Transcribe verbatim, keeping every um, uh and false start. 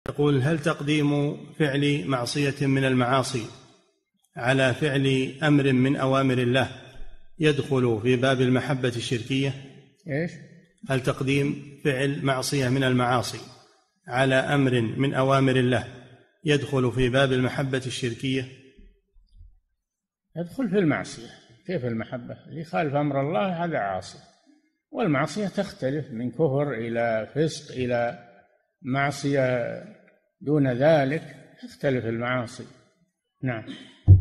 يقول: هل تقديم فعل معصية من المعاصي على فعل أمر من أوامر الله يدخل في باب المحبة الشركية؟ إيش؟ هل تقديم فعل معصية من المعاصي على أمر من أوامر الله يدخل في باب المحبة الشركية؟ يدخل في المعصية. كيف المحبة؟ اللي يخالف أمر الله هذا عاصي، والمعصية تختلف من كفر إلى فسق إلى معصية دون ذلك، تختلف المعاصي. نعم.